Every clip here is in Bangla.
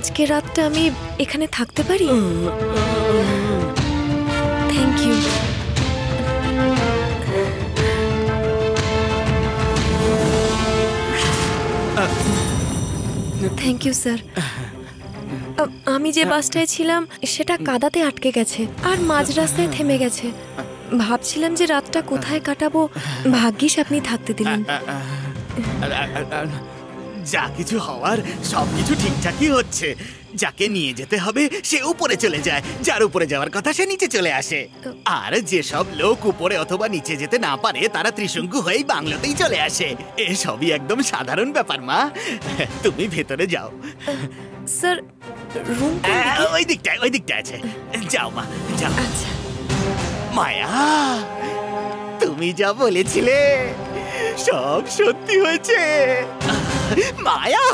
আজকে রাতটা আমি এখানে থাকতে পারি? Thank you. Thank you sir. আমি যে বাসটায় ছিলাম সেটা কাদাতে আটকে গেছে আর মাঝ রাস্তায় থেমে গেছে। ভাবছিলাম যে রাতটা কোথায় কাটাবো, ভাগ্যিস আপনি থাকতে দিলেন। যা কিছু হওয়ার সবকিছু ঠিকঠাকই হচ্ছে। যাকে নিয়ে যেতে হবে সে উপরে চলে যায়, যার উপরে যাওয়ার কথা সে নিচে চলে আসে। আর যেসব লোক উপরে অথবা নিচে যেতে না পারে তারা ত্রিশঙ্কু হয়েই বাংলোতেই চলে আসে। এসবই একদম সাধারণ ব্যাপার মা। তুমি ভেতরে যাও। স্যার রুম ওই দিকটা আছে। যাও মা যাও। আচ্ছা। মায়া, তুমি যা বলেছিলে সব সত্যি হয়েছে। মায়া,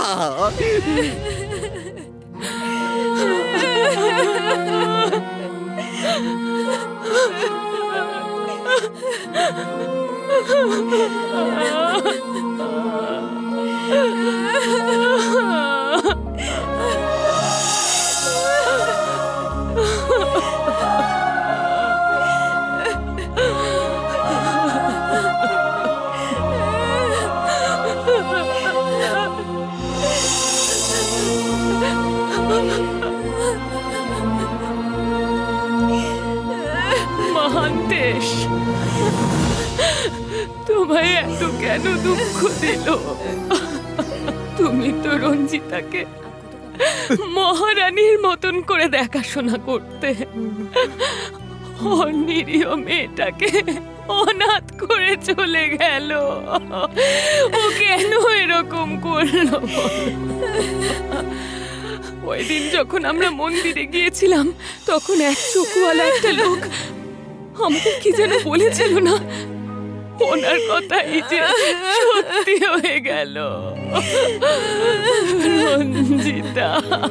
মহান্তেশ, তোমায় এত কেন দুঃখ দিল? তুমি তো রঞ্জিতাকে মহারানীর মতন করে দেখাশোনা করতে, নিরীহ মেয়েটাকে অনাথ করে চলে গেল। ও কেন এরকম করলো? ওই দিন যখন আমরা মন্দিরে গিয়েছিলাম তখন এক চোখওয়ালা একটা লোক আমাকে কি যেন বলেছিল না, ওনার কথাই যে সত্যি হয়ে গেল। রঞ্জিতা,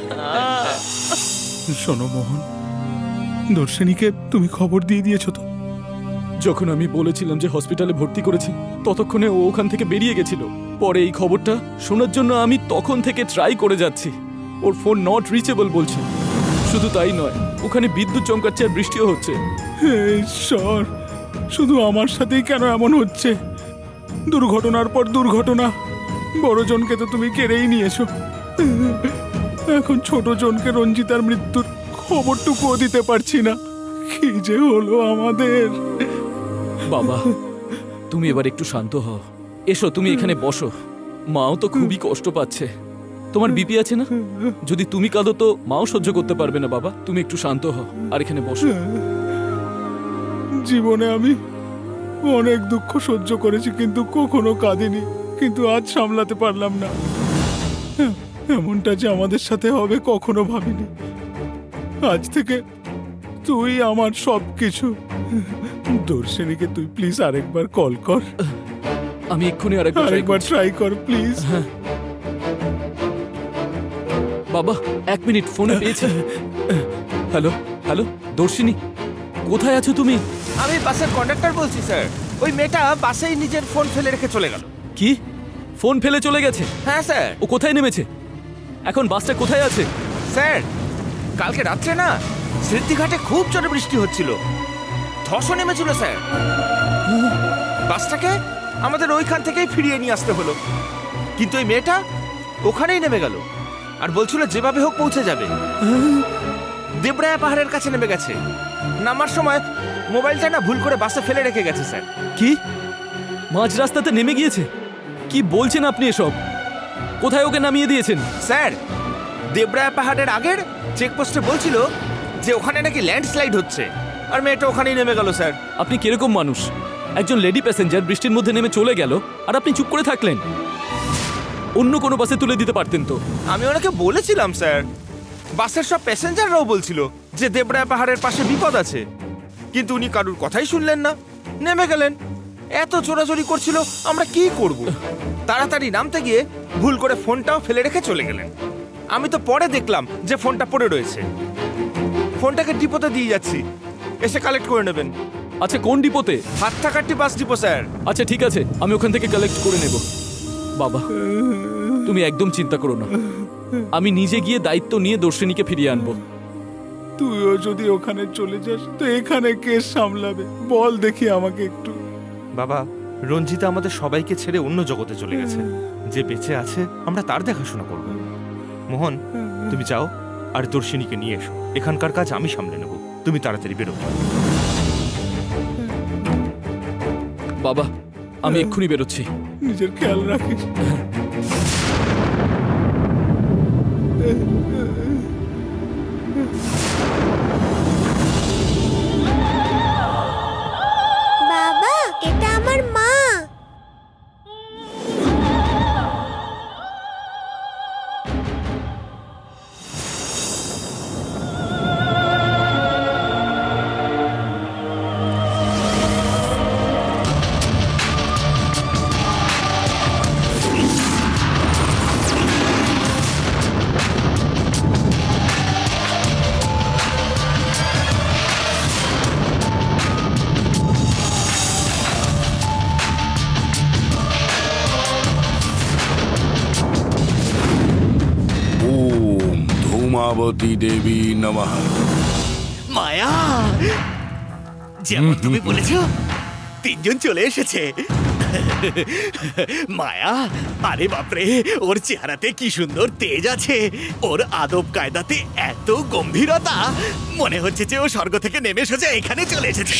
শোনো মোহন, দর্শনীকে তুমি খবর দিয়ে দিয়েছো তো? যখন আমি বলেছিলাম যে হসপিটালে ভর্তি করেছি ততক্ষণে ও ওখান থেকে বেরিয়ে গেছিল। পরে এই খবরটা শোনার জন্য আমি তখন থেকে ট্রাই করে যাচ্ছি। ওর ফোন নট রিচেবল বলছে। শুধু তাই নয়, ওখানে বিদ্যুৎ চমকাচ্ছে আর বৃষ্টিও হচ্ছে। ঈশ্বর, শুধু আমার সাথেই কেন এমন হচ্ছে? দুর্ঘটনার পর দুর্ঘটনা। বড় জনকে তো তুমি কেড়েই নিয়েছো, এখন ছোট জনকে রঞ্জিতার মৃত্যুর খবরটুকুও দিতে পারছি না। কি যে হলো আমাদের। বাবা, তুমি এবার একটু শান্ত হও। এসো, তুমি এখানে বসো। মাও তো খুবই কষ্ট পাচ্ছে। তোমার বিপি আছে না? যদি তুমি কাঁদো তো মাও সহ্য করতে পারবে না। বাবা, তুমি একটু শান্ত হও আর এখানে বসো। জীবনে আমি অনেক দুঃখ সহ্য করেছি, কিন্তু কখনো কাঁদিনি। কিন্তু আজ সামলাতে পারলাম না। এমনটা যে আমাদের সাথে হবে কখনো ভাবিনি। আজ থেকে তুই আমার সবকিছু। দর্শনীকে তুই প্লিজ আরেকবার কল কর। আমি এক্ষুনি আরেকবার ট্রাই কর প্লিজ। বাবা, 1 মিনিট, ফোনে পেয়েছি। হ্যালো হ্যালো, দর্শিনী, কোথায় আছো তুমি? আমি বাসের কন্ডাক্টর বলছি স্যার। ওই মেয়েটা বাসেই নিজের ফোন ফেলে রেখে চলে গেল। কি? ফোন ফেলে চলে গেছে? হ্যাঁ স্যার। ও কোথায় নেমেছে? এখন বাসটা কোথায় আছে? স্যার, কালকে রাত্রে না স্মৃতিঘাটে খুব জোরে বৃষ্টি হচ্ছিল, ধসও নেমেছিল স্যার। বাসটাকে আমাদের ওইখান থেকেই ফিরিয়ে নিয়ে আসতে হলো। কিন্তু ওই মেয়েটা ওখানেই নেমে গেল আর বলছিল যেভাবে হোক পৌঁছে যাবে। দেবরায়া পাহাড়ের কাছে নেমে গেছে। নামার সময় মোবাইলটা না ভুল করে বাসে ফেলে রেখে গেছে স্যার। কি? মাঝ রাস্তাতে নেমে গিয়েছে? কি বলছেন আপনি এসব? কোথায় ওকে নামিয়ে দিয়েছেন? স্যার, দেবরায়া পাহাড়ের আগের চেকপোস্টে বলছিল যে ওখানে নাকি ল্যান্ডস্লাইড হচ্ছে, আর মেয়েটা ওখানেই নেমে গেল স্যার। আপনি কিরকম মানুষ? একজন লেডি প্যাসেঞ্জার বৃষ্টির মধ্যে নেমে চলে গেল আর আপনি চুপ করে থাকলেন। অন্য কোনো বাসে তুলে দিতে পারতেন তো। আমি ওনাকে বলেছিলাম স্যার। বাসের সব প্যাসেঞ্জাররাও বলছিল যে দেবরায়া পাহাড়ের পাশে বিপদ আছে, কিন্তু উনি কারুর কথাই শুনলেন না, নেমে গেলেন। এত চোরাচুরি করছিল, আমরা কি করব? তাড়াতাড়ি নামতে গিয়ে ভুল করে ফোনটাও ফেলে রেখে চলে গেলেন। আমি তো পরে দেখলাম যে ফোনটা পড়ে রয়েছে। ফোনটাকে ডিপোতে দিয়ে যাচ্ছি, এসে কালেক্ট করে নেবেন। আচ্ছা, কোন ডিপোতে? হাট্টাকাট্টি বাস ডিপো স্যার। আচ্ছা ঠিক আছে, আমি ওখান থেকে কালেক্ট করে নেব। বাবা, তুমি একদম চিন্তা করো না। আমি নিজে গিয়ে দায়িত্ব নিয়ে দর্শিনীকে ফিরিয়ে আনবো। তুইও যদি ওখানে চলে যাস তো এখানে কে সামলাবে বল দেখি আমাকে একটু। বাবা, রঞ্জিতা আমাদের সবাইকে ছেড়ে অন্য জগতে চলে গেছে। যে বেঁচে আছে আমরা তার দেখাশোনা করব। মোহন, তুমি যাও আর দর্শিনীকে নিয়ে এসো। এখানকার কাজ আমি সামলে নেব, তুমি তাড়াতাড়ি বেরো। বাবা, আমি এক্ষুনি বেরোচ্ছি। নিজের খেয়াল রাখিস। বাবা, এটা আমার মা। ধূমাবতী দেবী নমঃ। মায়া, যেমন তুমি বলেছ, তিনজন চলে এসেছে। মায়া, আরে বাপরে, ওর চেহারাতে কি সুন্দর তেজ আছে, ওর আদব কায়দাতে এত গম্ভীরতা, মনে হচ্ছে যে ও স্বর্গ থেকে নেমে এসেছে এখানে চলে এসেছে।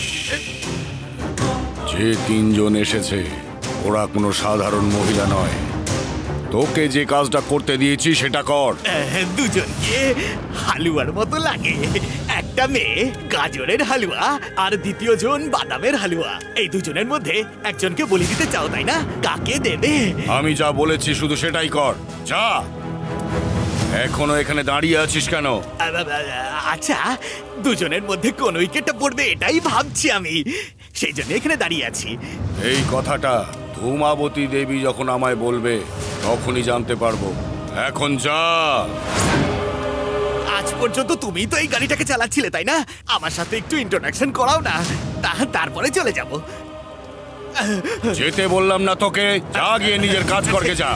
যে তিনজন এসেছে ওরা কোনো সাধারণ মহিলা নয়। তোকে যে কাজটা করতে দিয়েছি সেটা কর। দুজনকে হালুয়ার মতো লাগে। একটা মেয়ে গাজরের হালুয়া আর দ্বিতীয় জন বাদামের হালুয়া। এই দুজনের মধ্যে একজনকে বলি দিতে চাও, তাই না? কাকে দেবে? আমি যা বলেছি শুধু সেটাই কর, যা। এখনো এখানে দাঁড়িয়ে আছিস কেন? আচ্ছা, দুজনের মধ্যে কোন উইকেটটা পড়বে এটাই ভাবছি আমি, সেই জন্য এখানে দাঁড়িয়ে আছি। এই কথাটা ধূমাবতী দেবী যখন আমায় বলবে তখনই জানতে পারবো। এখন যা। আজ পর্যন্ত তুমি তো এই গাড়িটাকে চালাচ্ছিলে, তাই না? আমার সাথে একটু ইন্ট্রোডাকশন করাও না, তারপরে চলে যাব। যেতে বললাম না তোকে? যা, গিয়ে নিজের কাজ করকে যা।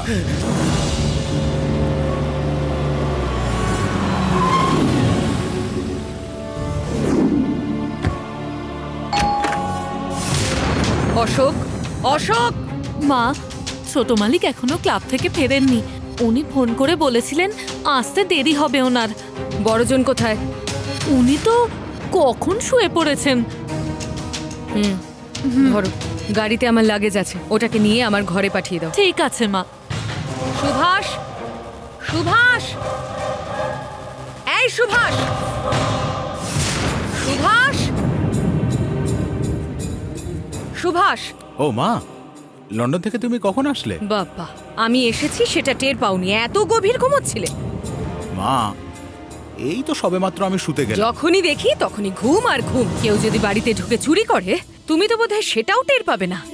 অশোক, অশোক! মা, ছোট মালিক এখনো ক্লাব থেকে ফেরেননি। উনি ফোন করে বলেছিলেন আসতে দেরি হবে ওনার। বড়জন কোথায়? উনি তো কখন শুয়ে পড়েছেন। ধরো, গাড়িতে আমার লাগেজ আছে, ওটাকে নিয়ে আমার ঘরে পাঠিয়ে দাও। ঠিক আছে মা। সুভাষ, সুভাষ, এই সুভাষ, সুভাষ, সুভাষ! ও মা, লন্ডন থেকে তুমি কখন আসলে? বাবা, আমি এসেছি সেটা টের পাওনি, এত গভীর ঘুমোচ্ছিলে। মা, এই তো সবেমাত্র আমি শুতে গেলাম। যখনই দেখি তখনই ঘুম আর ঘুম। কেউ যদি বাড়িতে ঢুকে চুরি করে, তুমি তো বোধহয় সেটাও টের পাবে না।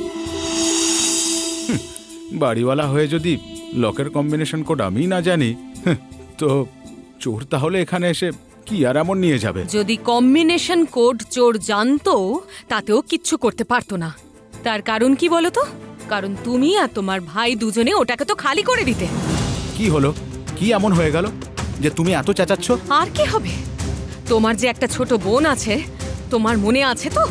বাড়িওয়ালা হয়ে যদি লকের কম্বিনেশন কোড আমি না জানি, তো চোর তাহলে এখানে এসে কি আর এমন নিয়ে যাবে? যদি কম্বিনেশন কোড চোর জানতো, তাতেও কিচ্ছু করতে পারতো না। তার কারণ কি বলো তো? কারণ তুমি আর তোমার ভাই দুজনে ওটাকে তো খালি করে দিতে। কি হলো? কি এমন হয়ে গেল যে তুমি এত চেঁচাচ্ছ? আর কি হবে? তোমার যে একটা ছোট বোন আছে, তোমার মনে আছে তো?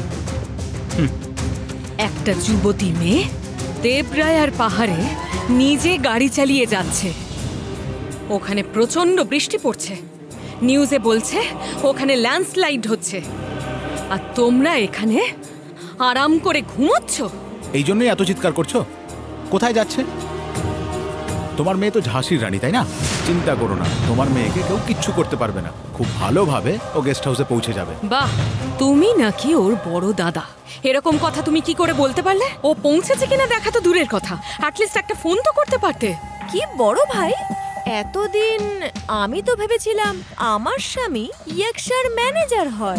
একটা যুবতী মেয়ে দেবরায়ার পাহাড়ে নিজে গাড়ি চালিয়ে যাচ্ছে। ওখানে প্রচন্ড বৃষ্টি পড়ছে, নিউজে বলছে ওখানে ল্যান্ডস্লাইড হচ্ছে, আর তোমরা এখানে আরাম করে ঘুমোচ্ছ। এই জন্যই এত চিৎকার করছো? কোথায় যাচ্ছে? তোমার মেয়ে তো ঝাঁসির রানী, তাই না? চিন্তা করো না, তোমার মেয়েকে কেউ কিচ্ছু করতে পারবে না। খুব ভালোভাবে ও গেস্ট হাউসে পৌঁছে যাবে। বাহ, তুমি নাকি ওর বড় দাদা। এরকম কথা তুমি কি করে বলতে পারলে? ও পৌঁছেছে কিনা দেখা তো দূরের কথা, অ্যাটলিস্ট একটা ফোন তো করতে পারতে। কি বড় ভাই, এতদিন আমি তো ভেবেছিলাম আমার স্বামী ইয়াকশার ম্যানেজার হয়।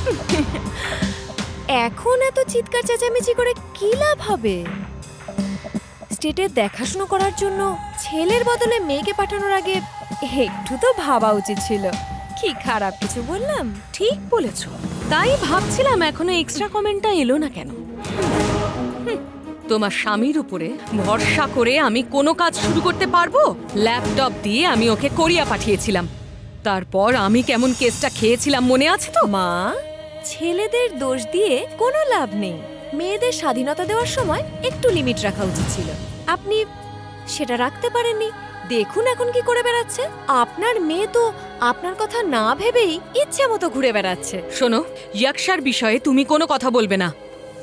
এখন এত চিৎকার চেঁচামেচি করে কি লাভ হবে? স্টেটের দেখাশোনা করার জন্য ছেলের বদলে মেয়েকে পাঠানোর আগে একটু তো ভাবা উচিত ছিল। কি খারাপ কিছু বললাম? ঠিক বলেছো, তাই ভাবছিলাম এখনো এক্সট্রা কমেন্টটা এলো না কেন। তোমার স্বামীর উপরে ভরসা করে আমি কোনো কাজ শুরু করতে পারবো? ল্যাপটপ দিয়ে আমি ওকে কোরিয়া পাঠিয়েছিলাম। তারপর আমি কেমন কেসটা খেয়েছিলাম মনে আছে তো? মা, ছেলেদের দোষ দিয়ে কোনো লাভ নেই। মেয়েদের স্বাধীনতা দেওয়ার সময় একটু লিমিট রাখা উচিত ছিল। আপনি সেটা রাখতে পারেননি। দেখুন এখন কি করে বেড়াচ্ছে। আপনার মেয়ে তো আপনার কথা না ভেবেই ইচ্ছে মতো ঘুরে বেড়াচ্ছে। শোনো, ইয়াকশার বিষয়ে তুমি কোনো কথা বলবে না।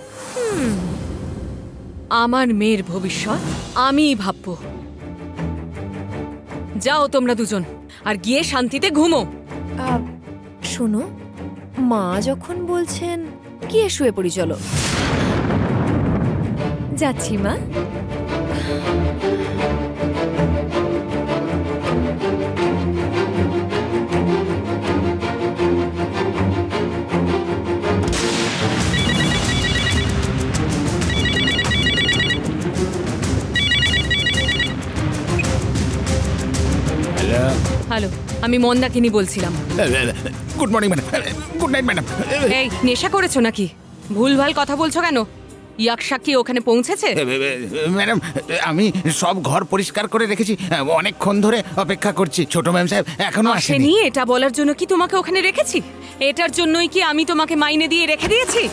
আমার মেয়ের ভবিষ্যৎ আমিই ভাববো। যাও তোমরা দুজন, আর গিয়ে শান্তিতে ঘুমো। শোনো, মা যখন বলছেন গিয়ে শুয়ে পড়ি, চলো। যাচ্ছি মা। হ্যালো, আমি মন্দাকিনী বলছিলাম। Good morning madam. Good night madam. এই, নেশা করেছো নাকি? ভুলভাল কথা বলছো কেন? ইয়াকশা কি ওখানে পৌঁছেছে? ম্যাডাম, আমি সব ঘর পরিষ্কার করে রেখেছি। অনেকক্ষণ ধরে অপেক্ষা করছি। ছোট ম্যাম সাহেব এখনো আসেনি। আসেনি? এটা বলার জন্য কি তোমাকে ওখানে রেখেছি? এটার জন্যই কি আমি তোমাকে মাইনে দিয়ে রেখে দিয়েছি?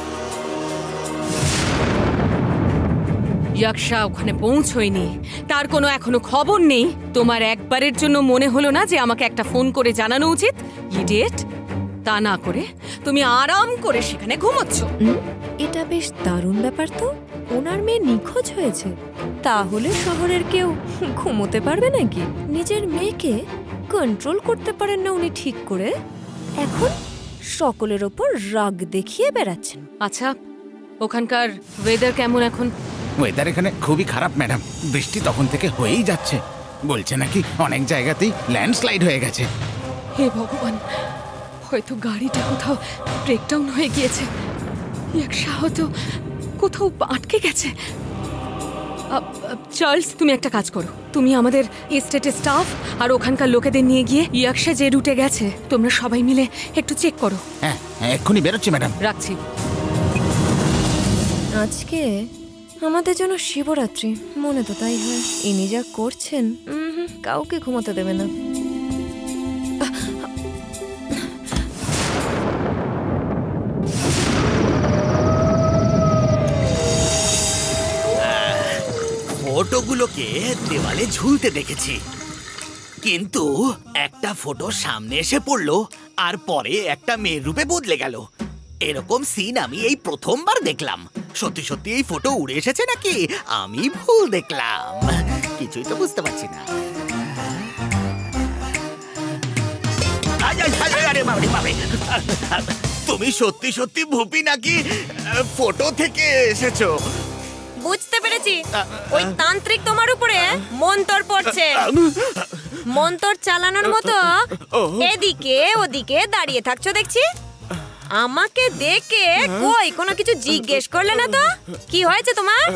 ইয়াকশা ওখানে পৌঁছয়নি, তার কোনো এখনো খবর নেই। তোমার একবারের জন্য মনে হলো না যে আমাকে একটা ফোন করে জানানো উচিত? ইডিয়েট! তা না করে তুমি আরাম করে সেখানে ঘুমোচ্ছ। এটা বেশ দারুণ ব্যাপার তো। ওনার মেয়ে নিখোঁজ হয়েছে, তাহলে শহরের কেউ ঘুমোতে পারবে নাকি? নিজের মেয়েকে কন্ট্রোল করতে পারেন না উনি ঠিক করে, এখন সকলের ওপর রাগ দেখিয়ে বেড়াচ্ছেন। আচ্ছা, ওখানকার ওয়েদার কেমন এখন? ওয়েদার এখানে খুবই খারাপ ম্যাডাম। বৃষ্টি তখন থেকে হয়েই যাচ্ছে। বলছে নাকি অনেক জায়গাতেই ল্যান্ডস্লাইড হয়ে গেছে। হে ভগবান, হয়তো গাড়িটা কোথাও ব্রেকডাউন হয়ে গিয়েছে। ইয়াকশা হয়তো কোথাও আটকে গেছে। চার্লস, তুমি একটা কাজ করো, তুমি আমাদের এস্টেটের স্টাফ আর ওখানকার লোকেদের নিয়ে গিয়ে ইয়াকশা যে রুটে গেছে তোমরা সবাই মিলে একটু চেক করো। হ্যাঁ, এক্ষুনি বেরোচ্ছি ম্যাডাম। রাখছি। আজকে আমাদের জন্য শিবরাত্রি, মনে তো তাই হয়। ইনি যা করছেন, কাউকে ঘুমাতে দেবে না। ফটোগুলোকে দেওয়ালে ঝুলতে দেখেছি, কিন্তু একটা ফটো সামনে এসে পড়লো আর পরে একটা মেয়ের রূপে বদলে গেল। এরকম সিন আমি এই প্রথমবার দেখলাম। সত্যি সত্যি এই ফটো উড়ে এসেছে নাকি আমি ভুল দেখলাম? কিছুই তো বুঝতে পারছি না। আরে বাবারে বাবারে, তুমি সত্যি সত্যি ভূপি নাকি ফটো থেকে এসেছো? বুঝতে পেরেছি, ওই তান্ত্রিক তোমার উপরে মন্তর পড়ছে। মন্তর চালানোর মতো এদিকে ওদিকে দাঁড়িয়ে থাকছো দেখছি। আমাকে দেখে কই কোনো কিছু জিজ্ঞেস করলে না তো? কি হয়েছে তোমার?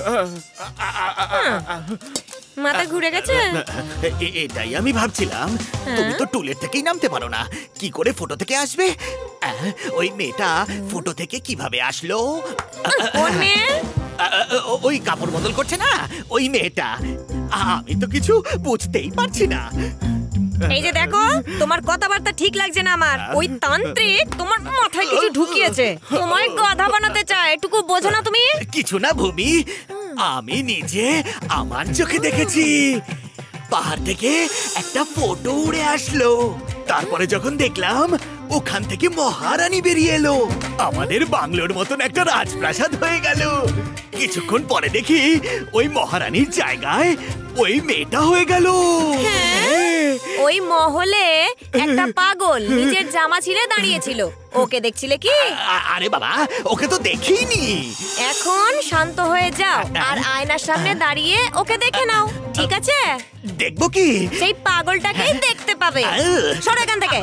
মাথা ঘুরে গেছে? এটাই আমি ভাবছিলাম। তুমি তো টুলের থেকেই নামতে পারো না, কি করে ফটো থেকে আসবে? ওই মেয়েটা ফটো থেকে কিভাবে আসলো? কোন মেয়ে? ওই কাপড় বদল করছে না, ওই মেয়েটা। আমি তো কিছু বুঝতেই পারছি না। এই যে দেখো, তোমার কথাবার্তা ঠিক লাগছে না আমার। ওই তান্ত্রিক তোমার মাথায় কিছু ঢুকিয়েছে, তোমায় গাধা বানাতে চায়। এটুকু বোঝো না তুমি? কিছু না ভূমি, আমি নিজে আমার চোখে দেখেছি। পাহাড় থেকে একটা ফটো উড়ে আসলো, তারপরে যখন দেখলাম ওখান থেকে মহারানী বেরিয়ে এলো। আমাদের বাংলোর মতন একটা রাজপ্রাসাদ হয়ে গেল। কিছুক্ষণ পরে দেখি ওই মহারানীর জায়গায় ওই মেয়েটা হয়ে গেল। ওই মহলে একটা পাগল নিজের জামা ছিঁড়ে দাঁড়িয়েছিল, ওকে দেখছিলে কি? আরে বাবা, ওকে তো দেখিনি। এখন শান্ত হয়ে যাও আর আয়নার সামনে দাঁড়িয়ে ওকে দেখে নাও, ঠিক আছে? দেখবো কি? সেই পাগলটাকেই দেখতে পাবে। সরে এখান থেকে।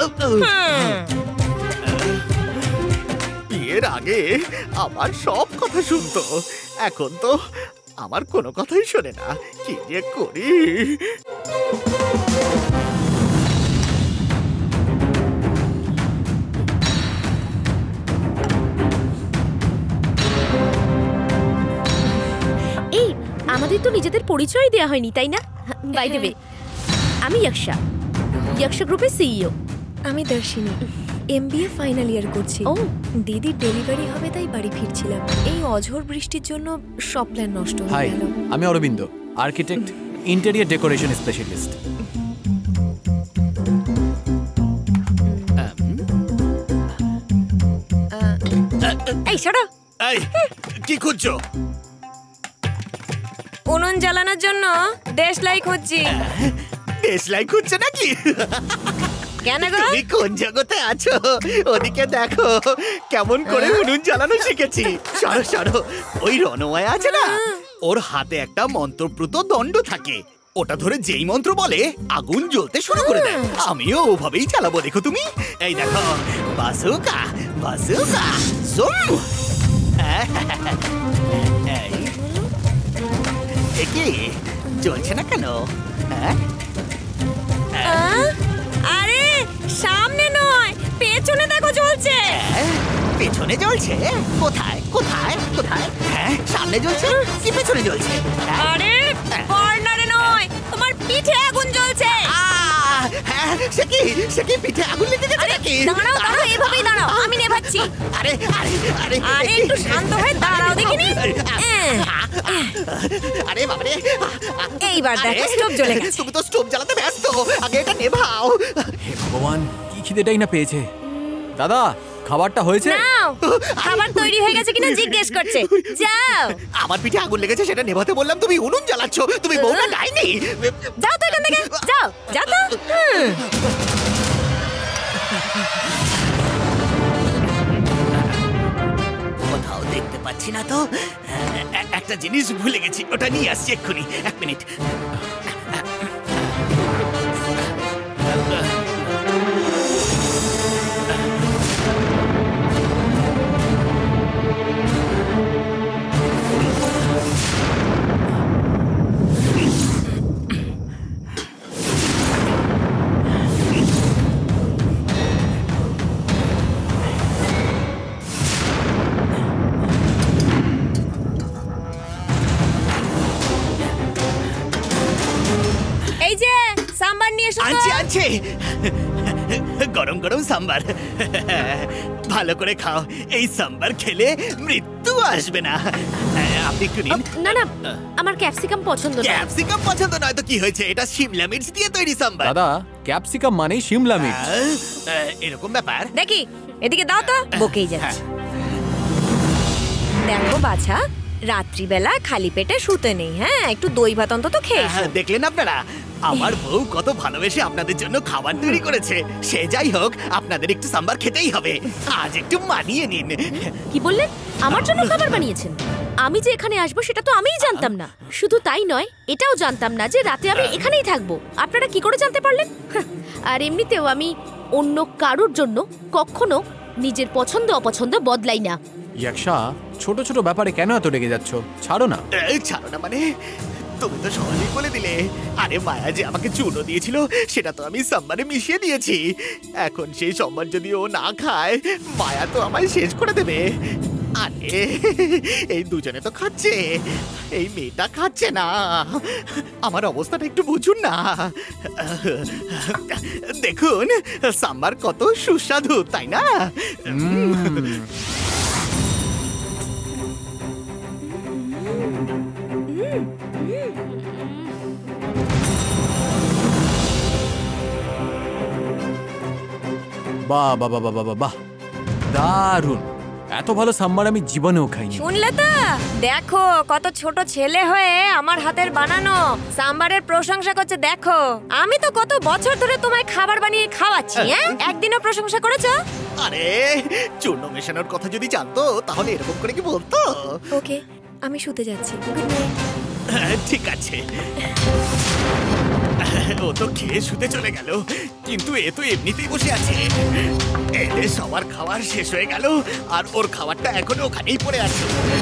বিয়ের আগে আমার সব কথা শুনতো, এখন তো আমার কোনো কথাই শোনে না। কি যে করি? আমাদের তো নিজেদের পরিচয় দেওয়া হয়নি, তাই না? বাই দ্য ওয়ে, আমি ইয়াকশা গ্রুপের সিইও। আমি দর্শিনী, এমবিএ ফাইনাল ইয়ার করছি। ও, দিদির ডেলিভারি হবে তাই বাড়ি ফিরছিলাম। এই অঝোর বৃষ্টির জন্য সব প্ল্যান নষ্ট হাই, হয়ে গেল। আমি Arabinda, architect, interior decoration specialist. এই সরো। এই কি খুঁজছো? উনুন জ্বালানোর জন্য দেশলাই খুঁজছি। দেশলাই খুঁজছো নাকি? কেন গো? তুমি কোন জগতে আছো? ওদিকে দেখো কেমন করে উনুন জ্বালানো শিখেছি। সরো সরো, ওই রণময় আছে না, ওর হাতে একটা মন্ত্রপ্রুত দণ্ড থাকে। ওটা ধরে যেই মন্ত্র বলে আগুন জ্বলতে শুরু করে দেয়। আমিও ওভাবেই চালাবো, দেখো তুমি। এই দেখো, বাসুকা বাসুকা জুম। কি জ্বলছে না কেন? আরে সামনে নয়, পেছনে দেখো জ্বলছে। পেছনে জ্বলছে? কোথায় কোথায় কোথায়? হ্যাঁ, সামনে জ্বলছে কি পেছনে জ্বলছে? আরে কর্নারে নয়, তোমার পিঠে আগুন জ্বলছে। হ্যাঁ, সে কি পিঠে আগুন লেগে গেছে নাকি? দাঁড়াও দাঁড়াও, এভাবেই দাঁড়াও, আমি নেভাচ্ছি। আরে আরে আরে আরে একটু শান্ত হয়ে দাঁড়াও দেখিনি। আরে বাবারে, এইবার দেখো স্টোভ জ্বলে গেছে। তুমি তো স্টোভ জ্বালাতে ব্যস্ত, আগে এটা নেভাও। হে ভগবান, কি খিদেটাই না পেয়েছে। দাদা, খাবারটা হয়েছে? নাও, খাবার তৈরি হয়ে গেছে কিনা জিজ্ঞেস করছে। যাও। আমার পিঠে আগুন লেগেছে সেটা নেভাতে বললাম, তুমি উনুন জ্বালাচ্ছ। তুমি বউটা ডাইনি। যাও তো এখান থেকে, যাও যাও তো। কোথাও দেখতে পাচ্ছি না তো। একটা জিনিস ভুলে গেছি, ওটা নিয়ে আসছি এক্ষুনি। 1 মিনিট। এই যে সাম্বার নিয়ে এসো। আনছি আনছি, গরম গরম সাম্বার। ভালো করে খাও, এই সাম্বার খেলে মৃত্যু আসবে না। আপনি একটু নিন। না না, আমার ক্যাপসিকাম পছন্দ না। ক্যাপসিকাম পছন্দ নয় তো কি হয়েছে? এটা শিমলা মির্চ দিয়ে তৈরি সাম্বার। দাদা, ক্যাপসিকাম মানেই শিমলা মির্চ। এরকম ব্যাপার। দেখি, এদিকে দাও তো। বকেই যাচ্ছে। দেখো বাছা, রাত্রিবেলা খালি পেটে শুতে নেই। হ্যাঁ, একটু দই ভাত অন্তত খেয়ে এসো। দেখলেন আপনারা, আমার বউ কত ভালোবেসে আপনাদের জন্য খাবার তৈরি করেছে। সে যাই হোক, আপনাদের একটু সাম্বার খেতেই হবে। আজ একটু মানিয়ে নিন। কি বললেন? আমার জন্য খাবার বানিয়েছেন? আমি যে এখানে আসবো সেটা তো আমিই জানতাম না। শুধু তাই নয়, এটাও জানতাম না যে রাতে আমি এখানেই থাকবো। আপনারা কি করে জানতে পারলেন? আর এমনিতেও আমি অন্য কারোর জন্য কখনো নিজের পছন্দ অপছন্দ বদলাই না। ইয়াকশা, ছোট ছোট ব্যাপারে কেন এত রেগে যাচ্ছ? ছাড়ো না। ছাড়ো না মানে? তুমি তো সহজেই বলে দিলে। আরে মায়া যে আমাকে চুনো দিয়েছিল সেটা তো আমি সাম্বারে মিশিয়ে দিয়েছি। এখন সেই সম্মান যদি ও না খায়, মায়া তো আমায় শেষ করে দেবে। আরে এই দুজনে তো খাচ্ছে, এই মেয়েটা খাচ্ছে না। আমার অবস্থাটা একটু বুঝুন না। দেখুন সাম্বার কত সুস্বাদু, তাই না? বাহ বাহ বাহ বাহ বাহ, দারুণ। এত ভালো সাম্বার আমি জীবনেও খাইনি। শুনলে তো? দেখো কত ছোট ছেলে হয়ে আমার হাতের বানানো সাম্বারের প্রশংসা করছে। দেখো, আমি তো কত বছর ধরে তোমায় খাবার বানিয়ে খাওয়াচ্ছি। হ্যাঁ, একদিনও প্রশংসা করেছো? আরে চূর্ণ মেশানোর কথা যদি জানতো তাহলে এরকম করে কি বলতো? ওকে, আমি শুতে যাচ্ছি। Good night. ঠিক আছে। ও তো খেয়ে শুতে চলে গেল, কিন্তু এ তো এমনিতেই বসে আছে। এদের সবার খাবার শেষ হয়ে গেল আর ওর খাবারটা এখনো ওখানেই পড়ে আছে।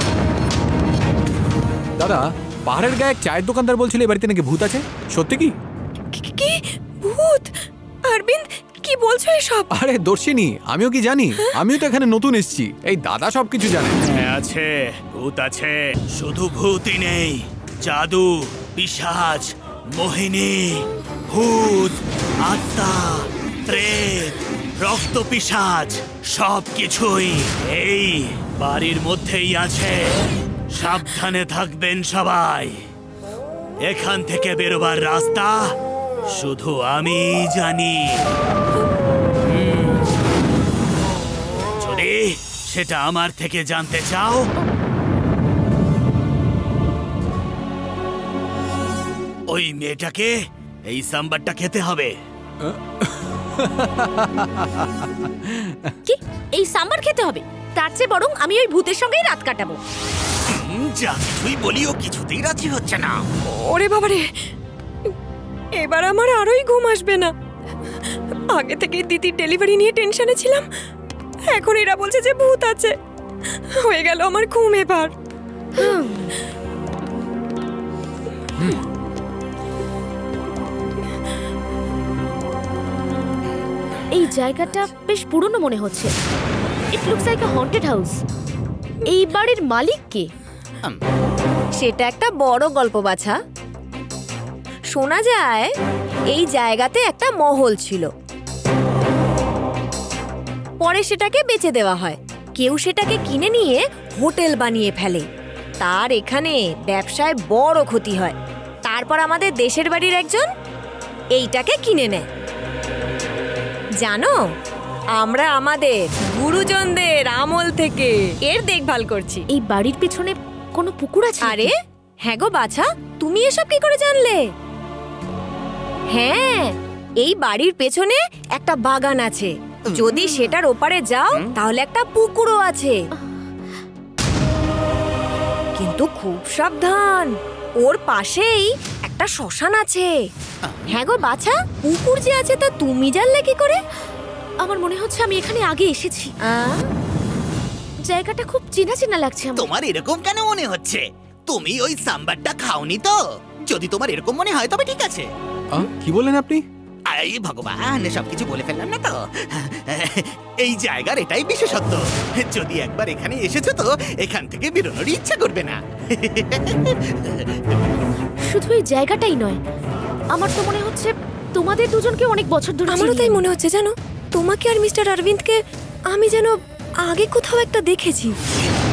দাদা, পাহাড়ের গায়ে এক চায়ের দোকানদার বলছিল এই বাড়িতে নাকি ভূত আছে। সত্যি কি? কি ভূত? অরবিন্দ, কি বলছো এসব? আরে দর্শিনী, আমিও কি জানি? আমিও তো এখানে নতুন এসেছি। এই দাদা সবকিছু জানে। আছে, ভূত আছে, শুধু ভূতই নেই, জাদু, পিশাচ, মোহিনী, ভূত, আত্মা, প্রেত, রক্ত পিশাচ সবকিছুই এই বাড়ির মধ্যেই আছে। সাবধানে থাকবেন সবাই। এখান থেকে বেরোবার রাস্তা শুধু আমি জানি। যদি সেটা আমার থেকে জানতে চাও, ওই মেয়েটাকে এই সাম্বারটা খেতে হবে। কি এই সাম্বার খেতে হবে? তার চেয়ে বরং আমি ওই ভূতের সঙ্গেই রাত কাটাবো। যা কিছুই বলিও কিছুতেই রাজি হচ্ছে না। ওরে বাবারে, এবার আমার আরোই ঘুম আসবে না। আগে থেকে দিদির ডেলিভারি নিয়ে টেনশনে ছিলাম, এখন এরা বলছে যে ভূত আছে। হয়ে গেল আমার ঘুম এবার। এই জায়গাটা বেশ পুরনো মনে হচ্ছে। It looks like a haunted house. এই বাড়ির মালিক কে? সেটা একটা বড় গল্প বাছা। শোনা যায় এই জায়গাতে একটা মহল ছিল, পরে সেটাকে বেচে দেওয়া হয়। কেউ সেটাকে কিনে নিয়ে হোটেল বানিয়ে ফেলে। তার এখানে ব্যবসায় বড় ক্ষতি হয়। তারপর আমাদের দেশের বাড়ির একজন এইটাকে কিনে নেয়। জানো, আমরা আমাদের গুরুজনদের আমল থেকে এর দেখভাল করছি। এই বাড়ির পিছনে কোনো পুকুর আছে? আরে হ্যাঁ গো বাছা, তুমি এসব কি করে জানলে? হ্যাঁ, এই বাড়ির পেছনে একটা বাগান আছে। যদি সেটার ওপারে যাও তাহলে একটা পুকুরও আছে। কিন্তু খুব সাবধান, ওর পাশেই একটা শ্মশান আছে। হ্যাঁ গো বাছা, পুকুর যে আছে তা তুমি জানলে কি করে? আমার মনে হচ্ছে আমি এখানে আগে এসেছি। জায়গাটা খুব চেনা চেনা লাগছে আমার। তোমার এরকম কেন মনে হচ্ছে? তুমি ওই সাম্বারটা খাওনি তো? যদি তোমার এরকম মনে হয় তবে ঠিক আছে। কি বললেন আপনি? আই ভগবান, সবকিছু বলে ফেললাম না তো? এই জায়গার এটাই বিশেষত্ব। যদি একবার এখানে এসেছো তো এখান থেকে বেরোনোর ইচ্ছা করবে না। শুধু এই জায়গাটাই নয়, আমার তো মনে হচ্ছে তোমাদের দুজনকে অনেক বছর ধরে। আমারও তাই মনে হচ্ছে। জানো, তোমাকে আর মিস্টার অরবিন্দকে আমি যেন আগে কোথাও একটা দেখেছি।